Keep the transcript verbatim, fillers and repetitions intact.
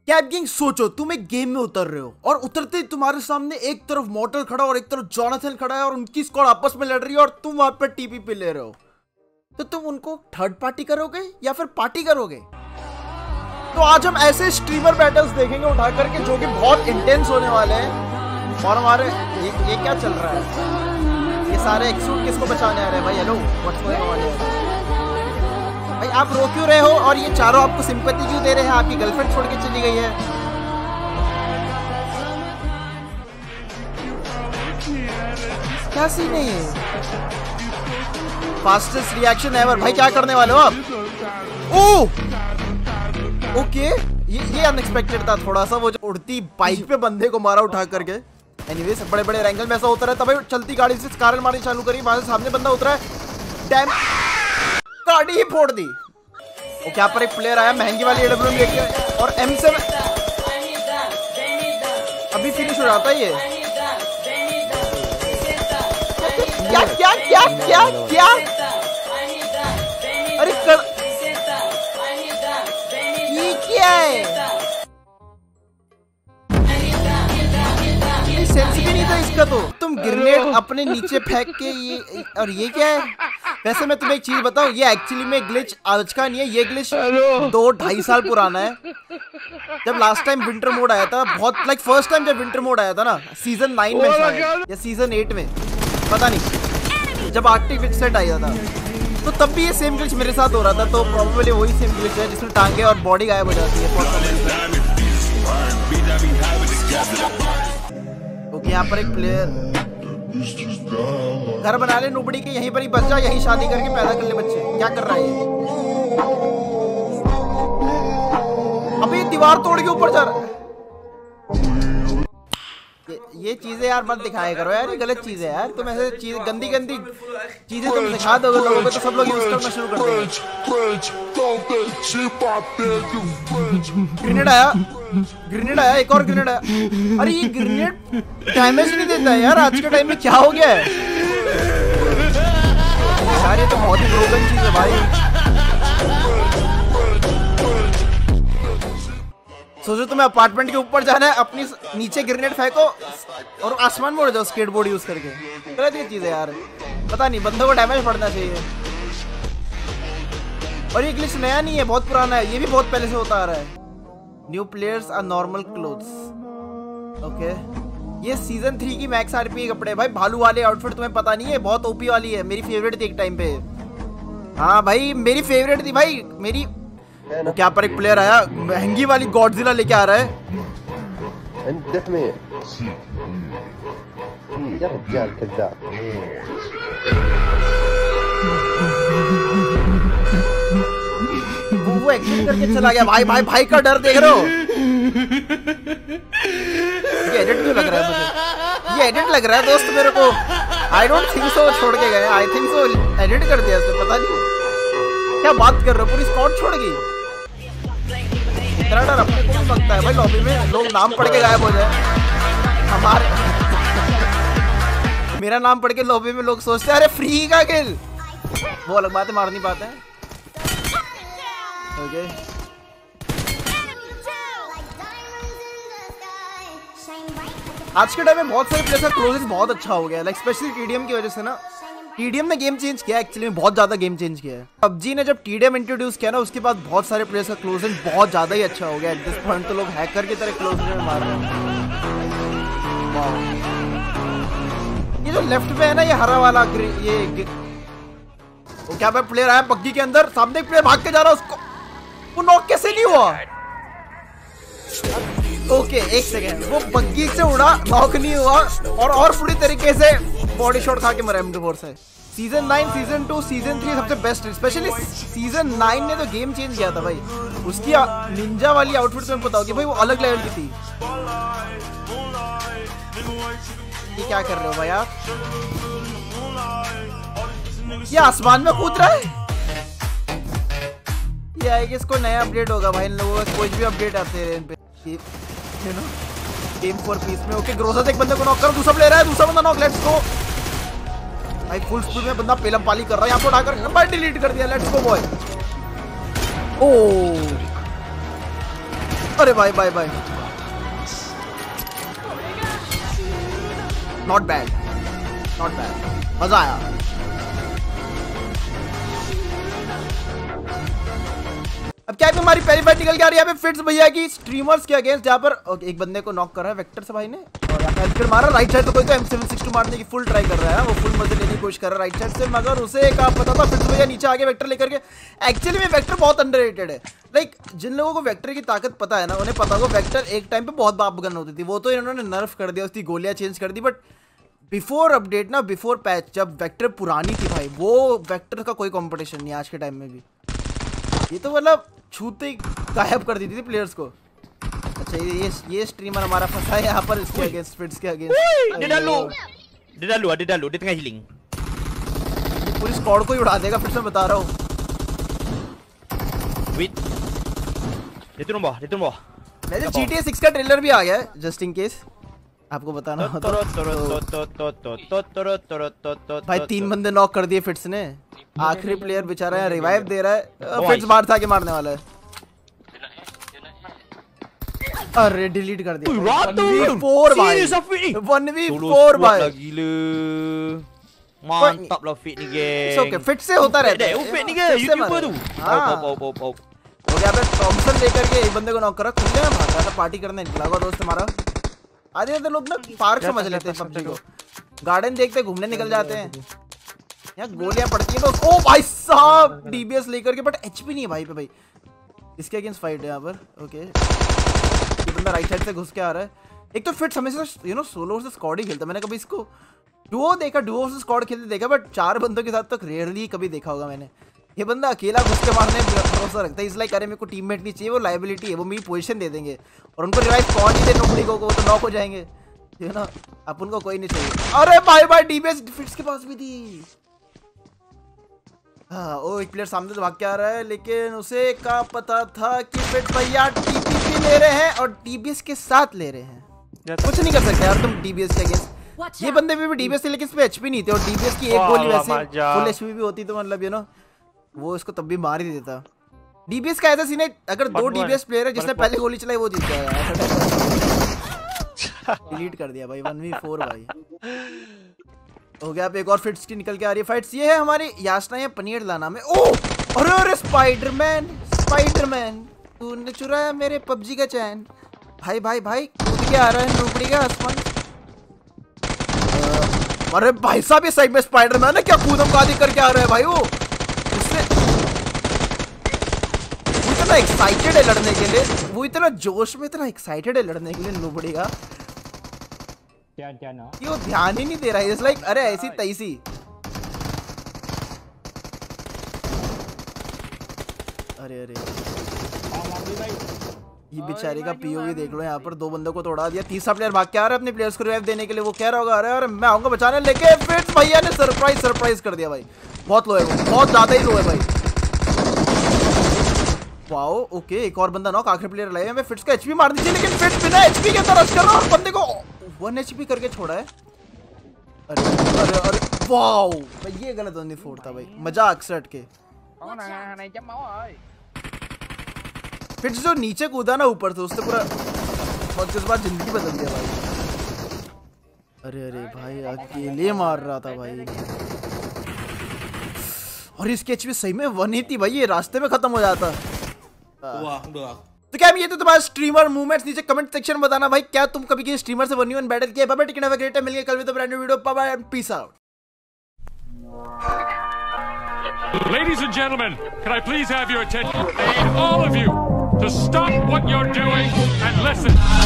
Cap gang सोचो तुम एक गेम में उतर रहे हो और उतरते ही तुम्हारे सामने एक तरफ मॉर्टल खड़ा और एक तरफ जोनाथन खड़ा है और उनकी स्क्वाड आपस में लड़ रही है और तुम वहां पे टीपी पे ले रहे हो, तो तुम उनको थर्ड पार्टी करोगे या फिर पार्टी करोगे? तो आज हम ऐसे स्ट्रीमर बैटल्स देखेंगे उठा करके जो कि बहुत इंटेंस होने वाले हैं। और हमारे ये, ये क्या चल रहा है? ये सारे एक्सूट किसको बचाने आ रहे हैं भाई? हेलो व्हाट्स गोइंग ऑन भाई, आप रो क्यों रहे हो? और ये चारों आपको सिंपैथी क्यों दे रहे हैं? आपकी गर्लफ्रेंड छोड़ के चली गई है। क्या सीन है ये? फास्टेस्ट रिएक्शन एवर भाई, क्या करने वाले हो आप? ओह ओके, ये ये अनएक्सपेक्टेड था थोड़ा सा। वो जो उड़ती बाइक पे बंदे को मारा उठा करके। एनीवेज बड़े बड़े एंगल में ऐसा होता रहता भाई। चलती गाड़ी से कारल मारनी चालू करी, वहां से सामने बंदा उतरा है, डैम गाड़ी ही फोड़ दी। और क्या पर एक प्लेयर आया महंगी वाली एडब्ल्यू लेके और एम से अभी फिनिश हो जाता है ये। क्या क्या क्या क्या क्या अरे कर ये क्या है? सेंस भी नहीं था इसका। तो तुम ग्रेनेड अपने नीचे फेंक के ये, और ये क्या है? वैसे मैं तुम्हें एक चीज बताऊं, ये एक्चुअली में ग्लिच आज का नहीं है, ये ग्लिच दो ढाई साल पुराना है। जब लास्ट टाइम विंटर मोड आया था, बहुत लाइक फर्स्ट टाइम जब विंटर मोड आया था ना, सीजन नाइन में या सीजन एट में पता नहीं, जब आर्कटिक विच सेट आया था, तो तब भी ये सेम ग्लिच मेरे साथ हो रहा था। तो प्रोबेबली वही सेम ग्लिच है जिसमें टांगे और बॉडी गायब हो जाती है। ओके, यहाँ पर एक प्लेयर घर बना ले नोबड़ी के, यहीं पर ही बस जा, यहीं शादी करके पैदा कर ले बच्चे। क्या कर रहा है ये? अबे दीवार तोड़ के ऊपर जा रहा है। ये, ये चीजें यार मत दिखाया करो यार, ये गलत चीज है यार। तुम ऐसे चीज गंदी गंदी चीजें तुम दिखा दोगे लोगों को तो सब लोग यूज करना शुरू कर देंगे। ग्रेनेड आया, ग्रेनेड आया, एक और ग्रेनेड आया। अरे ये ग्रेनेड डैमेज नहीं देता है यार। आज के टाइम में क्या हो गया है यार? ये तो बहुत ही ब्रोकन चीज है भाई। सोचो तुम्हें अपार्टमेंट के ऊपर जाना है, अपनी नीचे ग्रेनेड फेंको और आसमान में उड़ जाओ स्केटबोर्ड यूज करके। गलत ये चीज है यार। पता नहीं, बंदों को डैमेज पड़ना चाहिए। और ये ग्लिच नया नहीं है, बहुत पुराना है। ये भी बहुत पहले से होता आ रहा है। New players are normal clothes. Okay, ये सीजन थ्री की मैक्स आरपी के कपड़े भाई। भालू वाले आउटफिट तुम्हें पता नहीं है, बहुत ओपी वाली है। मेरी फेवरेट थी एक टाइम पे। हाँ भाई मेरी फेवरेट थी भाई मेरी। तो क्या पर एक प्लेयर आया महंगी वाली गॉडजिला लेके आ रहा है। वो, वो एक्शन करके चला गया भाई। भाई भाई का डर देख रहे हो? ये एडिट क्यों लग रहा है मुझे? ये एडिट लग रहा है दोस्त मेरे को। आई डोंट थिंक सो छोड़ के गए। आई थिंक सो एडिट कर दिया इसने, पता नहीं क्या बात कर रहे हो। पूरी स्क्वाड छोड़ गई। इतना डर अपने को भी लगता है भाई। लॉबी में लोग नाम पढ़ के गायब हो जाए हमारे। मेरा नाम पढ़ के लॉबी में लोग सोचते हैं अरे फ्री का किल। वो अलग बात है, मार नहीं पाते हैं। ओके आज के टाइम में बहुत सारे प्लेयर्स का क्लोजेस बहुत अच्छा हो गया है, लाइक स्पेशली टीडीएम की वजह से ना। टीडीएम ने गेम चेंज किया, एक्चुअली में बहुत ज्यादा गेम चेंज किया है। पबजी ने जब टीडीएम इंट्रोड्यूस किया ना, उसके बाद बहुत सारे प्लेयर्स का क्लोजन बहुत ज्यादा ही अच्छा हो गया। एट दिस पॉइंट तो लोग हैकर की तरह क्लोजन में मार रहे हैं। ये जो लेफ्ट में है ना, ये हरा वाला ये वो क्या भाई प्लेयर आया बग्गी के अंदर, सामने एक प्लेयर भाग के जा रहा है, उसको वो नॉक कैसे नहीं हुआ? ओके एक सेकेंड, वो बग्गी से उड़ा, नॉक नहीं हुआ और और पूरी तरीके से बॉडी शॉट खा के मरा एम टू फोर से। Season nine, season two, season three सबसे बेस्ट। स्पेशली सीजन नाइन ने तो गेम चेंज किया था भाई। उसकी निंजा वाली आउटफिट तुम्हें पता होगी भाई, वो अलग लेवल की थी। ये क्या कर रहे हो भाई आप? ये आसमान में कूद रहा है। ये आएगा, इसको नया अपडेट होगा भाई। इन लोगों का कोई भी अपडेट आते हैं इन पे, you know, game for peace में। ओके ग्रोसा से एक बंदे को नॉक कर, दूसरा ले रहा है, दूसरा बंदा नॉक। लेट्स गो भाई, फुल स्पीड में बंदा पेलम पाली कर रहा है। यहाँ पे उठाकर नंबर डिलीट कर दिया। Let's go boy. ओ अरे भाई भाई भाई नॉट बैड नॉट बैड मजा आया। अब क्या है हमारी पहली फाइट निकल के आ रही है यहाँ पे फिट्स भैया की स्ट्रीमर्स के अगेंस्ट, जहाँ पर एक बंदे को नॉक कर रहा है वेक्टर से भाई ने, और यहाँ पे हेल्थ किट मारा राइट साइड तो कोई तो एम सेवन सिक्स टू मारने की फुल ट्राई कर रहा है, वो फुल मजे लेने की कोशिश कर रहा है राइट साइड से, मगर उसे क्या पता था फिट्स भैया नीचे आगे वेक्टर लेकर के। एक्चुअली में वेक्टर बहुत अंडररेटेड है, लाइक जिन लोगों को वेक्टर की ताकत पता है ना उन्हें पता होगा वेक्टर एक टाइम पे बहुत बाप गन होती थी, वो तो इन्होंने नर्फ कर दिया, उसकी गोलियां चेंज कर दी, बट बिफोर अपडेट ना बिफोर पैच जब वेक्टर पुरानी थी भाई वो वेक्टर का कोई कंपटीशन नहीं आज के टाइम में भी, ये तो मतलब छूते ही गायब कर दी थी प्लेयर्स को। अच्छा ये ये स्ट्रीमर हमारा फंसा है यहाँ पर इसके अगेंस्ट फिट्स के against. Dia dah low. Dia dah low, dia dah low, dia tengah healing. पूरी स्क्वाड को ही उड़ा देगा फिर से बता रहा हूँ। Wait. Dia turun bawah, dia turun bawah. वैसे जी टी ए सिक्स का ट्रेलर भी आ गया है जस्ट इन केस आपको बताना हो तो। भाई तीन बंदे नॉक कर दिए फिट्स ने, आखिरी प्लेयर बेचारा यहाँ रिवाइव दे रहा है, फिट्स बाहर था के मारने वाला है। अरे डिलीट कर दिया वन वी फोर भाई, वन वी फोर भाई gila. Mantap lah fit ni guys. It's okay, fit से होता रहता है। वो fit ni guys, YouTuber तू। हाँ। Pop pop pop. हो गया पे थॉमसन लेकर के एक बंदे को नॉक करा, खुले में भागा था पार्टी करने निकला हुआ दोस्त हमारा। आधे आधे लोग ना पार्क समझ लेते हैं पबजी को, गार्डन देखते घूमने निकल जाते हैं, यहाँ गोलियां पड़ती हैं तो ओ भाई साहब डीबीएस लेकर के, बट एचपी नहीं है भाई पे भाई। इसके अगेंस्ट फाइट है यहाँ पर। ओके ये बंदा राइट साइड से घुस के आ रहा है। एक तो फिट हमेशा यू नो सोलो से स्क्वाड ही खेलता, मैंने कभी इसको डुओ देखा, डुओ से स्क्वाड खेलते देखा, बट चार बंदों के साथ तक रेयरली कभी देखा होगा मैंने। ये बंदा अकेला घुस के मारने में भरोसा रखता है, इसलिए अरे मेरे को टीममेट नहीं चाहिए, वो लाइबिलिटी है, वो मेरी पोजीशन दे देंगे और उनको रिवाइव कौन ही दे नोबडी को, वो तो नॉक हो जाएंगे यू नो, अपन को कोई नहीं चाहिए। अरे भाई भाई डीबीएस फिट्स के पास भी थी। हाँ ओ एक प्लेयर सामने से भाग के आ रहा है, लेकिन उसे क्या पता था कि फिट भैया टीपीपी ले रहे हैं और डीबीएस के साथ ले रहे हैं, कुछ नहीं कर सकते यार तुम डीबीएस के अगेंस्ट। ये बंदे भी डीबीएस थे लेकिन इस पे एचपी नहीं थे, और डीबीएस की एक गोली वैसे फुल एचपी भी होती तो मतलब यू नो वो इसको तब भी मार ही देता। डीबीएस का ऐसा सीन है, अगर दो डीबीएस प्लेयर है जिसने पहले गोली चलाई वो जीत जाएगा। डिलीट कर दिया भाई वन वी फोर भाई। हो गया, अब एक और फिट्स की निकल के आ रही है फाइट्स। ये है हमारी यासना या पनीर लाना में। ओ अरे अरे स्पाइडरमैन स्पाइडरमैन तूने चुराया मेरे पबजी का चैन। भाई भाई भाई कूद के आ रहा है नूबड़ी का आसमान। अरे भाई साहब ये साइड में स्पाइडरमैन है क्या, कूदम कादी करके आ रहा है भाई। वो उसने वो इतना एक्साइटेड है लड़ने के लिए, वो इतना जोश में इतना एक्साइटेड है लड़ने के लिए नूबड़ी का, ये ध्यान ही नहीं दे रहा है। इट्स लाइक अरे ऐसी तैसी। अरे अरे ये बेचारे का पीओवी देख लो, यहाँ पर दो बंदों को तोड़ा दिया, तीसरा प्लेयर भाग के आ रहा है अपने प्लेयर्स को रिवाइव देने के लिए। वो कह रहा होगा अरे अरे मैं आऊंगा बचाने, लेके फिट्स भैया ने सरप्राइज सरप्राइज कर दिया भाई। बहुत लो है वो, बहुत ज्यादा ही लो है भाई। वाओ ओके एक और बंदा नॉक, आखिरी प्लेयर लाए। मैं फिट्स का एचपी मार दीजिए, लेकिन फिट्स बिना एचपी के तरह कर रहा है और बंदे को वन एचपी करके छोड़ा है। अरे अरे अरे वाओ ये गलत नहीं फोड़ता भाई, मजाक से हटके। फिट्स जो नीचे कूदा ना ऊपर से, उससे पूरा बहुत इस बार जिंदगी बदल दिया भाई। अरे अरे भाई अकेले मार रहा था भाई, और इसके एचपी सही में वन ही थी भाई, ये रास्ते में खत्म हो जाता। तो क्या ये तो तुम्हारा स्ट्रीमर मूवमेंट्स नीचे कमेंट सेक्शन में बताना भाई, क्या तुम कभी किसी स्ट्रीमर से वन वन बैटल किया। Bye bye, take care, have a great time, मिलेंगे कल with a brand new video, bye bye and peace out. Ladies and gentlemen, can I please have your attention, all of you, to stop what you're doing and listen.